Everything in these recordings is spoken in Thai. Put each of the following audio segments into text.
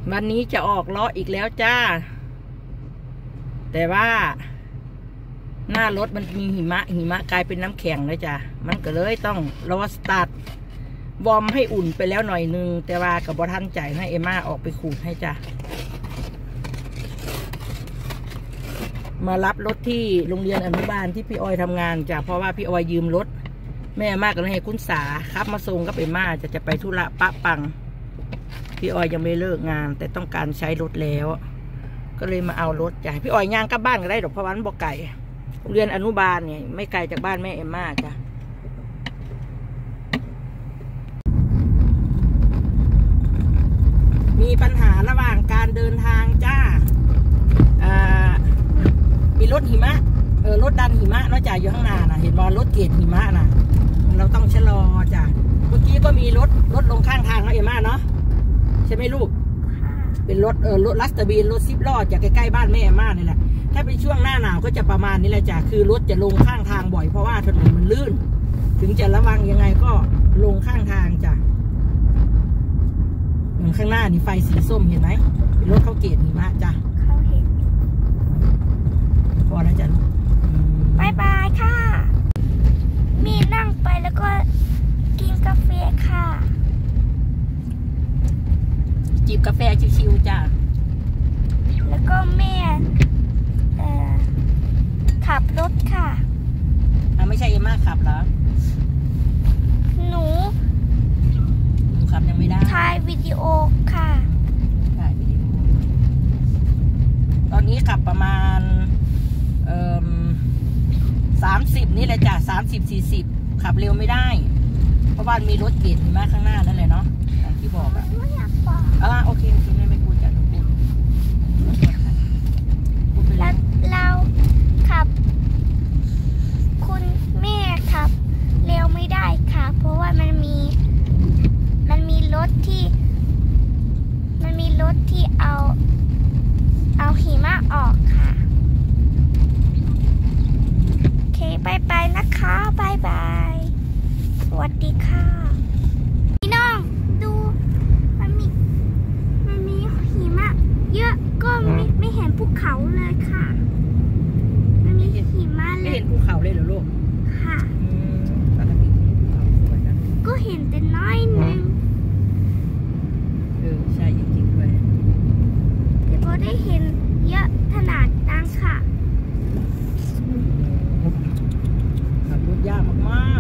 วันนี้จะออกล้ออีกแล้วจ้าแต่ว่าหน้ารถมันมีหิมะกลายเป็นน้ำแข็งเลยจ้ะมันก็เลยต้องรอสตาร์ทวอร์มให้อุ่นไปแล้วหน่อยนึงแต่ว่ากับบอทันใจให้เอม่าออกไปขูดให้จ้ะมารับรถที่โรงเรียนอนุบาลที่พี่ออยทำงานจ้ะเพราะว่าพี่ออยยืมรถแม่มากก็เลยให้คุณสาครับมาส่งกับเอม่าจะไปธุระปะปังพี่ออยยังไม่เลิกงานแต่ต้องการใช้รถแล้วก็เลยมาเอารถจ้ะพี่ออยย่างกลับบ้านก็ได้หรอกเพราะวันบอกไก่โรงเรียนอนุบาลเนี่ยไม่ไกลจากบ้านแม่เอม่าจ้ะมีปัญหาระหว่างการเดินทางจ้ามีรถหิมะรถดันหิมะเนาะจ้ะอยู่ข้างหน้าน่ะเห็นบอลรถเกตหิมะน่ะเราต้องชะลอจ้ะเมื่อกี้ก็มีรถลงข้างทางเนาะเอม่าเนาะใช่ไหมลูกเป็นรถลัสเตอร์บีนรถ10 ล้อจากใกล้ๆบ้านแม่เอม่านี่แหละถ้าเป็นช่วงหน้าหนาวก็จะประมาณนี้แหละจ้ะคือรถจะลงข้างทางบ่อยเพราะว่าถนนมันลื่นถึงจะระวังยังไงก็ลงข้างทางจ้ะข้างหน้านี่ไฟสีส้มเห็นไหมรถเขาเกตหิมะจ้ะเขาเห็นพอแล้วจ้ะบายบายค่ะมีนั่งไปแล้วก็กินกาแฟค่ะจิบกาแฟชิวๆจ้ะแล้วก็แม่ขับรถค่ะไม่ใช่เอม่าขับเหรอหนูขับยังไม่ได้ถ่ายวิดีโอค่ะถ่ายวิดีโอตอนนี้ขับประมาณ30นี่แหละจ้ะ30-40ขับเร็วไม่ได้เพราะว่ามีรถเกตหิมะข้างหน้านั่นแหละเนาะอย่างที่บอกอะไม่อยากบอกโอเคไม่พูดจ้ะพูดเราขับคุณแม่ขับเร็วไม่ได้ค่ะเพราะว่ามันมีรถที่เอาหิมะออกค่ะโอเคบายบายนะคะบายบายสวัสดีค่ะพี่น้องดูมันมีหิมะเยอะก็ไม่เห็นภูเขาเลยค่ะมันมีหิมะเลยไม่เห็นภูเขาเลยเหรอลูกค่ะปกติภูเขาสวยนะก็เห็นแต่น้อยนึงใช่จริงๆด้วยแต่ก็ได้เห็นเยอะขนาดนั้นค่ะขับรถยากมาก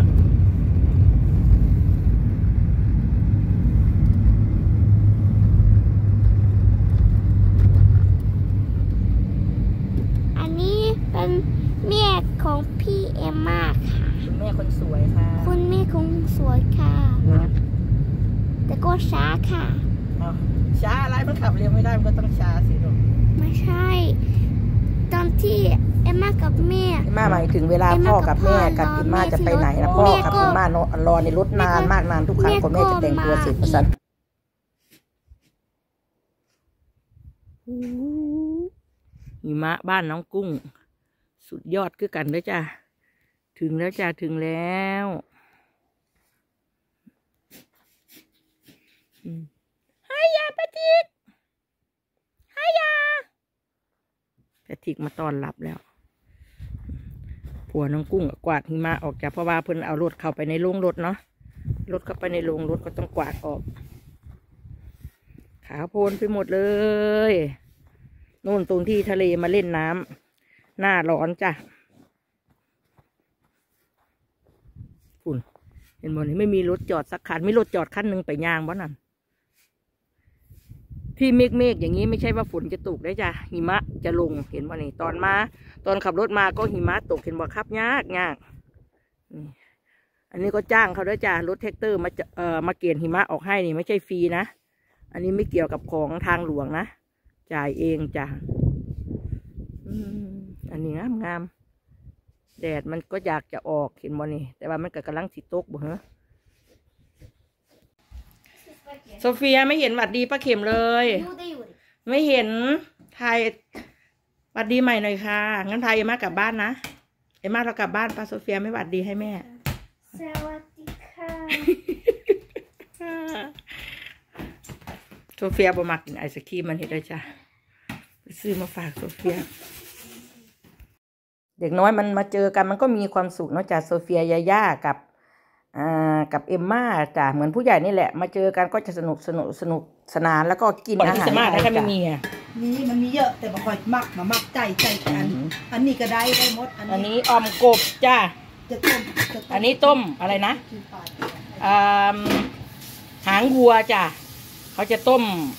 ๆอันนี้เป็นแม่ของพี่เอมม่าค่ะคุณแม่คนสวยค่ะคุณแม่คนสวยค่ะแต่ก็ช้าค่ะช้าอะไรมันขับเร็วไม่ได้มันก็ต้องช้าสิลูกไม่ใช่ตอนที่เอมม่ากับแม่เอมม่าหมายถึงเวลาพ่อกับแม่กับเอมม่าจะไปไหนนะพ่อกับเอมม่ารอในรถนานมากนานทุกครั้งคนแม่จะแต่งตัวเสร็จสันหิมะบ้านน้องกุ้งสุดยอดคือกันเลยจ้ะถึงแล้วจ้ะถึงแล้วให้ยาปะทิกให้ยาปะทิกมาต้อนรับแล้วผัวน้องกุ้งกวาดหิมะออกจากเพราะว่าเพิ่นเอารถเข้าไปในโรงรถเนาะรถเข้าไปในโรงรถก็ต้องกวาดออกขาวโพลนไปหมดเลยนู่นตรงที่ทะเลมาเล่นน้ำหน้าร้อนจ้ะฝุ่นเห็นบ่นี่ไม่มีรถจอดสักคันไม่รถจอดคันหนึ่งไปย่างบ้านั่นที่เมฆอย่างนี้ไม่ใช่ว่าฝนจะตกได้จ้ะหิมะจะลงเห็นบ่นี่ตอนขับรถมาก็หิมะตกเห็นบ่ครับยากอันนี้ก็จ้างเขาด้วยจ้ะรถแท็กเตอร์มาเกลี่ยหิมะออกให้นี่ไม่ใช่ฟรีนะอันนี้ไม่เกี่ยวกับของทางหลวงนะจ่ายเองจ้ะอันนี้งามแดดมันก็อยากจะออกเห็นบ่นี่แต่ว่ามันก็กำลังสิตกบ่เหรอโซเฟียไม่เห็นหวัดดีป้าเข็มเลยไม่เห็นไทยหวัดดีใหม่หน่อยค่ะงั้นไทยเอม่ากลับบ้านนะเอม่าเรากลับบ้านป้าโซเฟียไม่หวัดดีให้แม่สวัสดีค่ะโซเฟียบ่มักกินไอศครีมมันเห็นได้จ้ะไปซื้อมาฝากโซเฟียเด็กน้อยมันมาเจอกันมันก็มีความสุขเนาะจ้ะโซเฟียยาย่ากับเอมม่าจ้ะเหมือนผู้ใหญ่นี่แหละมาเจอกันก็จะสนุกสนานแล้วก็กินอาหารถ้าไม่มีอ่ะมันมีเยอะแต่บางคนมักใจอันนี้ก็ได้หมดอันนี้ออมกบจ้ะอันนี้ต้มอะไรนะหางวัวจ้ะเขาจะต้ม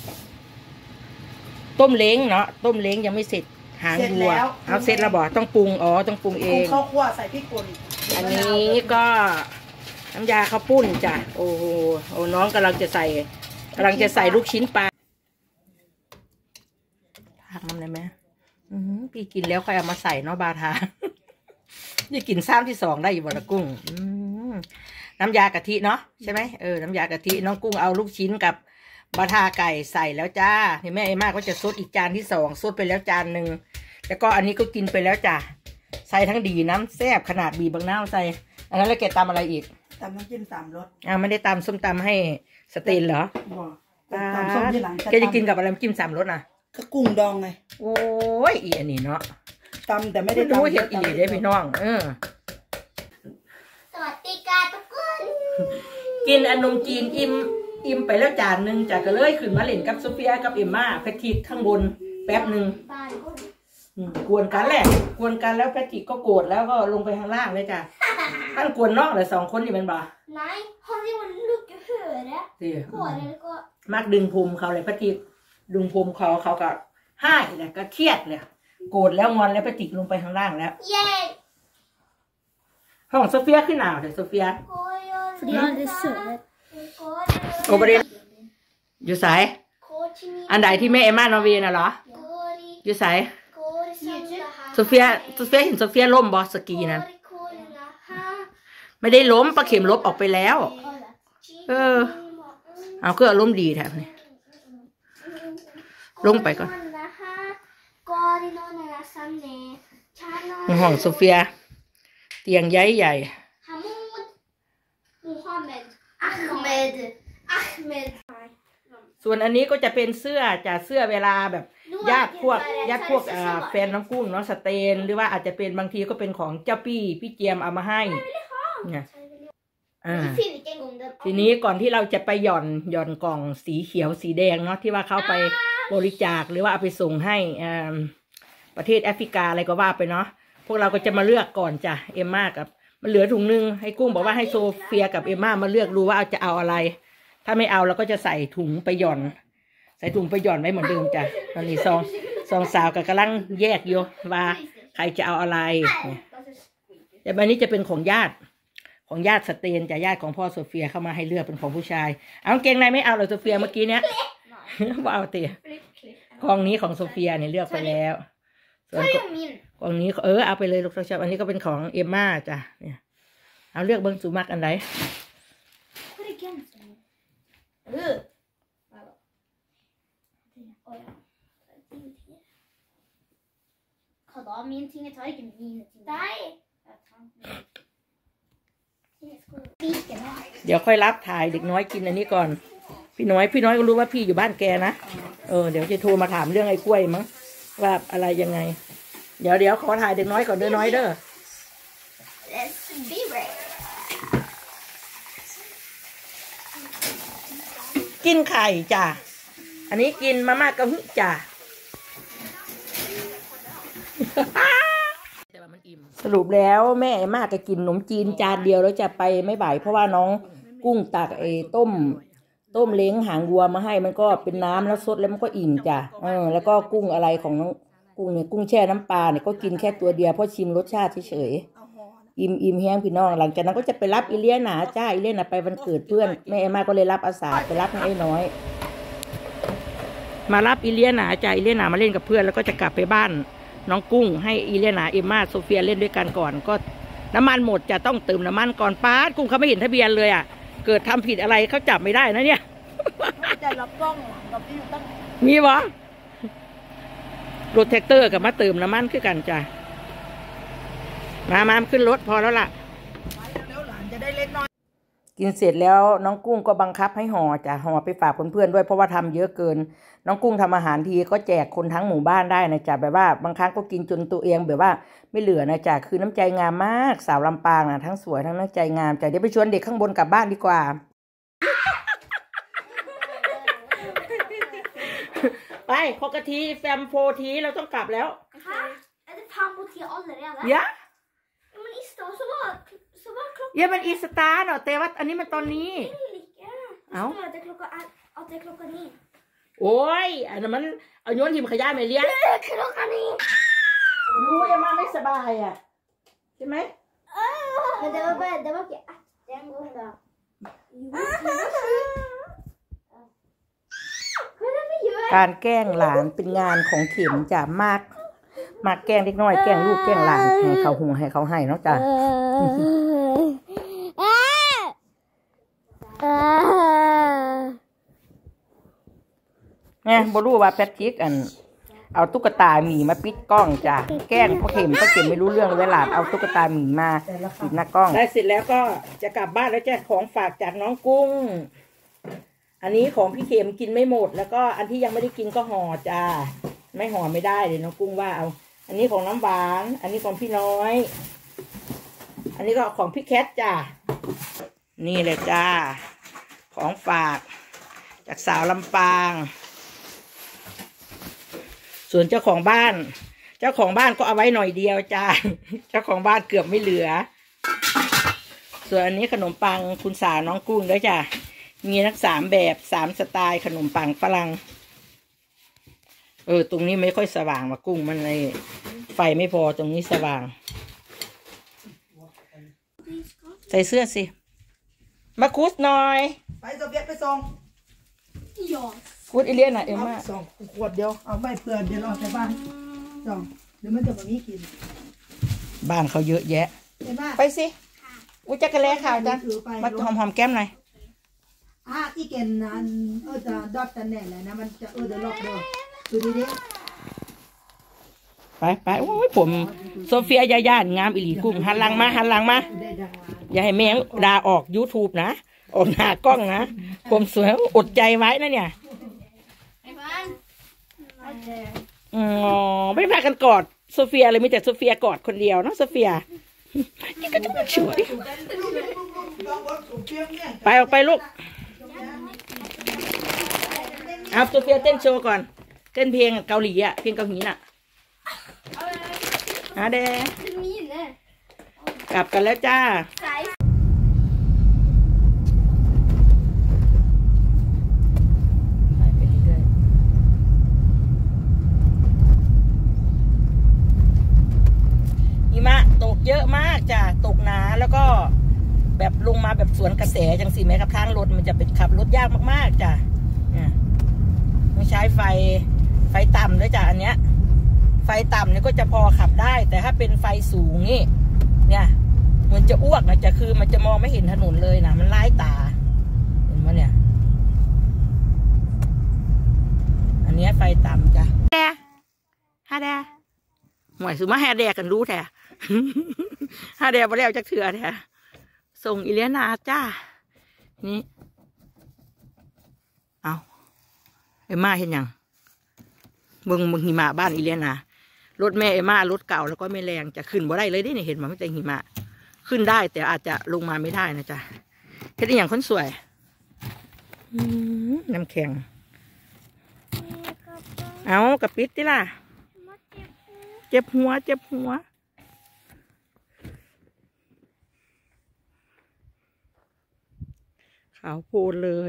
เล้งเนาะต้มเล้งยังไม่เสร็จหางวัวเอาเสร็จแล้วบอกต้องปรุงต้องปรุงเองข้าวคั่วใส่พริกป่นอันนี้ก็น้ำยาข้าวปุ้นจ้ะโอ้โหน้องกำลังจะใส่ลูกชิ้นปลาผักมันเลยไหมพี่กินแล้วใครเอามาใส่เนาะบาทานี่กินซ้ำที่2ได้อยู่บ่ละกุ้งน้ำยากะทิเนาะใช่ไหมน้ำยากะทิน้องกุ้งเอาลูกชิ้นกับบาทาไก่ใส่แล้วจ้านี่แม่เอม่าก็จะซดอีกจานที่2ซดไปแล้วจานหนึ่งแล้วก็อันนี้ก็กินไปแล้วจ้ะใส่ทั้งดีน้ำแซ่บขนาดบีบางน้ำใส่อันนั้นแล้วแกตำอะไรอีกตำน้ำจิ้ม3 รสไม่ได้ตำส้มตำให้สเตนเหรอตำส้มที่หลังแกจะกินกับอะไรจิ้ม3 รสน่ะก็กุ้งดองไงโอ้ยอีอันนี้เนาะตำแต่ไม่ได้รู้เห็นอีได้พี่น้องสวัสดีค่ะทุกคนกินอนมจีนอิ่มไปแล้วจานหนึ่งจากก็เลยขึ้นมาเล่นกับโซเฟียกับเอมม่าแพทริกข้างบนแป๊บหนึ่งกวนกันแล้วแพทริกก็โกรธแล้วก็ลงไปข้างล่างเลยจ้ะท่านกวนนอกเลย2 คนนี่เป็นบ่ Nej, han vill lucka huvudet. Gå มักดึงภูมิเขาเลยแพทริกดึงภูมิเขาก็ห้ายเลยก็เครียดเลยโกรธแล้วงอนแล้วแพทริกลงไปข้างล่างแล้วห้องโซเฟียขึ้นหนาวเลยโซเฟียโอเปเรนอยู่สายอันใดที่แม่เอม่านอร์เวย์น่ะเหรออยู่สายโซเฟียเห็นโซเฟียล้มบอสกีนั้นไม่ได้ล้มปลาเข็มลบออกไปแล้วเอาก็อารมณ์ดีแถบนี้ลงไปก่อนห้องโซเฟียเตียงใหญ่ส่วนอันนี้ก็จะเป็นเสื้อเวลาแบบญาติพวกแฟนน้องกุ้งเนาะสเตนหรือว่าอาจจะเป็นบางทีก็เป็นของเจ้าพี่เจียมเอามาให้เนี่ยทีนี้ก่อนที่เราจะไปหย่อนกล่องสีเขียวสีแดงเนาะที่ว่าเขาไปบริจาคหรือว่าเอาไปส่งให้ประเทศแอฟริกาอะไรก็ว่าไปเนาะพวกเราก็จะมาเลือกก่อนจ้ะเอมม่ากับมันเหลือถุงนึงให้กุ้งบอกว่าให้โซเฟียกับเอมม่ามาเลือกดูว่าจะเอาอะไรถ้าไม่เอาเราก็จะใส่ถุงไปหย่อนไว้เหมือนเดิมจ้ะตอนนี้สองสาวกำลังแยกอยู่ว่าใครจะเอาอะไรแต่อันนี้จะเป็นของญาติสเตนจะญาติของพ่อโซเฟียเข้ามาให้เลือกเป็นของผู้ชายเอาเกงในไม่เอาเลยโซเฟียเมื่อกี้เนี้ยว่าเอาเตี๋ยกองนี้ของโซเฟียเนี่ยเลือกไปแล้วส่วนกองนี้เอาไปเลยลูกชอบอันนี้ก็เป็นของเอมม่าจ้ะเนี่ยเอาเลือกเบิ้งสุมักอันไหนเดี๋ยวค่อยรับถ่ายเด็กน้อยกินอันนี้ก่อนพี่น้อยก็รู้ว่าพี่อยู่บ้านแกนะเดี๋ยวจะโทรมาถามเรื่องไอ้กล้วยมั้งว่าอะไรยังไงเดี๋ยวขอถ่ายเด็กน้อยก่อนเด้อน้อยเด้อกินไข่จ้ะอันนี้กินมาม่ากะฮึจ้ะสรุปแล้วแม่มากก็กินขนมจีนจานเดียวแล้วจะไปไม่ไหวเพราะว่าน้องกุ้งตักต้มเล้งหางวัวมาให้มันก็เป็นน้ำแล้วซดแล้วมันก็อิ่มจ้ะแล้วก็กุ้งอะไรของน้องกุ้งเนี่ยกุ้งแช่น้ำปลาเนี่ยก็กินแค่ตัวเดียวเพราะชิมรสชาติเฉยๆอิ่มแห้งพี่น้องหลังจากนั้นก็จะไปรับอีเลียนาจ้าอีเลียนาไปวันเกิดเพื่อนแม่มากก็เลยรับอาสาไปรับให้น้อยมารับอีเลียนาจ้าอีเลียนามาเล่นกับเพื่อนแล้วก็จะกลับไปบ้านน้องกุ้งให้อีเลียนาเอมม่าโซเฟียเล่นด้วยกันก่อนก็น้ำมันหมดจะต้องเติมน้ำมันก่อนป้ากุ้งเขาไม่เห็นทะเบียนเลยเกิดทำผิดอะไรเขาจับไม่ได้นะเนี่ยจะรับกล้องกับพี่ตั้งมีวะรถแท็กเตอร์กับมาเติมน้ำมันคือกันจ้ะมาขึ้นรถพอแล้วล่ะแล้วหลานจะได้เล็กน้อยกินเสร็จแล้วน้องกุ้งก็บังคับให้ห่อจ้ะห่อไปฝากเพื่อนๆด้วยเพราะว่าทำเยอะเกินน้องกุ้งทำอาหารทีก็แจกคนทั้งหมู่บ้านได้นะจ๊ะแบบว่าบางครั้งก็กินจนตัวเองแบบว่าไม่เหลือนะจ๊ะคือน้ำใจงามมากสาวลำปางนะทั้งสวยทั้งน้ำใจงามจ้ะเดี๋ยวไปชวนเด็กข้างบนกลับบ้านดีกว่าไปโคกะทีแฟมโฟทีเราต้องกลับแล้ว Är det pannboti allerede? ยะ Ja, men i stad så var klokka เยมันอีสตาร์เนาะแต่ว่าอันนี้มันตอนนี้ ikke. Au. Så står det at det er klokka 9. โอ้ยอันนั้นมันเอาโยนหิมขยะไม่เลี้ยง Det er klokka 9! รู้ยังมาไม่สบายอ่ะใช่ไหม Men det var ikke etter en gang da. Jo, hva er det vi gjør? การแกล้งหลานเป็นงานของเข็มจ้ะมากแกล้งเล็กน้อยแกล้งลูกแกล้งหลานให้เขาหุงให้เขาให้เนาะจ้ะเนี่ยบรู้ว่าแพทริกเอาตุ๊กตาหมีมาปิดกล้องจ้ะแกล้งพ่อเข็มไม่รู้เรื่องเวลาเอาตุ๊กตาหมีมาปิดหน้ากล้องได้เสร็จแล้วก็จะกลับบ้านแล้วจ้ะของฝากจากน้องกุ้งอันนี้ของพี่เข็มกินไม่หมดแล้วก็อันที่ยังไม่ได้กินก็ห่อจ้าไม่ห่อไม่ได้เลยน้องกุ้งว่าเอาอันนี้ของน้ำหวานอันนี้ของพี่น้อยอันนี้ก็ของพี่แคทจ้านี่เลยจ้าของฝากจากสาวลำปางส่วนเจ้าของบ้านก็เอาไว้หน่อยเดียวจ้าเจ้าของบ้านเกือบไม่เหลือส่วนอันนี้ขนมปังคุณสาวน้องกุ้งด้วยจ้ามีทั้ง3แบบ3สไตล์ขนมปังฝรั่งตรงนี้ไม่ค่อยสว่างมากุ้งมันเลยไฟไม่พอตรงนี้สว่างใส่เสื้อสิมาคูดหน่อยไปโซเฟียไปส่ง Ja. คูดอีเลียนน่ะเอ็มม่าส่งขวดเดียวเอาไปเพื่อนเดี๋ยวเราไปบ้านส่งเดี๋ยวมันจะมามีกินบ้านเขาเยอะแยะไปสิอุ้ยจักรแล้ข่าวจ้ะมาหอมแก้มหน่อยอีเกนอันจะดอทกันแน่เลยนะมันจะเดี๋ยวล็อกเด้อดูดิไปโอ้ยผมโซเฟียย่านงามอิหลีกุ้งหันหลังมาอย่าให้แม่ด่าออก YouTube นะออกหน้ากล้องนะผมสวยอดใจไว้นะเนี่ยไม่พากันกอดโซเฟียเลยมีแต่โซเฟียกอดคนเดียวเนาะโซเฟียนี่ก็จะมาช่วยไปออกไปลูกเอาโซเฟียเต้นโชว์ก่อนเต้นเพลงเกาหลีอ่ะเพลงเกาหลีน่ะเด้กลับกันแล้วจ้าหิมะตกเยอะมากจ้ะตกหนาแล้วก็แบบลงมาแบบสวนกระแสจังสิไหมครับทางรถมันจะเป็นขับรถยากมากๆจ้ะต้องใช้ไฟต่ำด้วยจ้ะอันเนี้ยไฟต่ำเนี่ยก็จะพอขับได้แต่ถ้าเป็นไฟสูงนี่เนี่ยมันจะอ้วกนะจะคือมันจะมองไม่เห็นถนนเลยนะมันไล่ตาเห็นไหมเนี่ยอันนี้ไฟต่ำจ้ะฮาแดหวยสุมาแฮแดกันรู้แท้ฮาแดมาแล้วจะเถื่อแท้ส่งอิเลียนาจ้านี่เอาเอ็มม่าเห็นยังเบิ่งหิมะบ้านอิเลียนารถแม่เอ็มม่ารถเก่าแล้วก็ไม่แรงจะขึ้นบ่ได้เลยดิเนี่ยเห็นมันไม่แต่หิมะขึ้นได้แต่อาจจะลงมาไม่ได้นะจ๊ะเห็นอย่างคนสวยน้ำแข็งเอากระปิดดิล่ะเจ็บหัวขาวโพลนเลย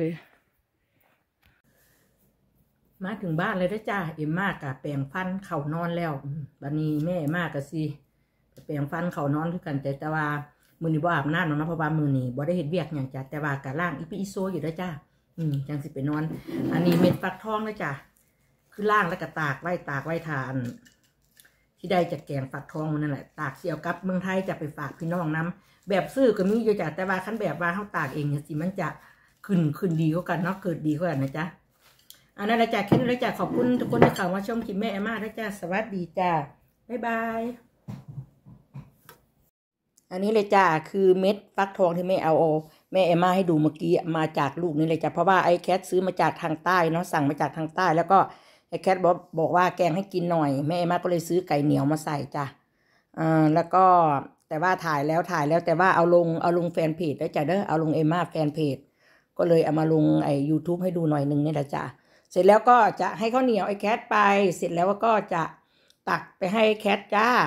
มาถึงบ้านเลยนะจ้าเอ็มมากกะแปรงฟันเข่านอนแล้วบัดนี้แม่มากกะสิแปรงฟันเข่านอนคือกันแต่ว่ามือนี้บ่อาบน้ำนะเพราะว่ามือนี้บ่ได้เห็นเวียกอย่างจ้ะแต่ว่ากะล่างอีปีอีโซอยู่ด้วยจ้าจังสิไปนอนอันนี้เม็ดฟักทองนะจ้าคือล่างแล้วก็ตากไว้ทานที่ได้จากแกงฟักทองมันนั่นแหละตากเสี่ยวกับเมืองไทยจะไปฝากพี่น้องน้ำแบบซื้อก็มีอยู่จ้ะแต่ว่าขั้นแบบว่าเขาตากเองเนี่ยสิมันจะขึ้นดีกว่ากันเนาะเกิดดีกว่านะจ๊ะอันนั้นนะจ๊ะแค่นี้นะจ๊ะขอบคุณทุกคนที่เข้ามาชมคลิปแม่เอ็มม่านะจ๊ะสวัสดีจ้าบ๊ายบายอันนี้เลยจ้าคือเม็ดฟักทองที่แม่เอาแม่เอมมาให้ดูเมื่อกี้มาจากลูกนี่เลยจ้ะเพราะว่าไอ้แคทซื้อมาจากทางใต้เนาะสั่งมาจากทางใต้แล้วก็ไอ้แคทบอกว่าแกงให้กินหน่อยแม่เอมมาก็เลยซื้อไก่เหนียวมาใส่จ้ะแล้วก็แต่ว่าถ่ายแล้วแต่ว่าเอาลงแฟนเพจแล้วจ้ะเด้อเอาลงเอมมาแฟนเพจก็เลยเอามาลงไอ้ YouTube ให้ดูหน่อยนึงนี่แหละจ้ะเสร็จแล้วก็จะให้ข้าวเหนียวไอ้แคทไปเสร็จแล้วก็จะตักไปให้แคทจ้า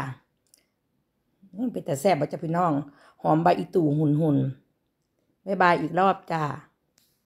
เป็นแต่แซ่บบ่จ้ะพี่น้องหอมใบอีตู่หุ่นบ๊ายบายอีกรอบจ้า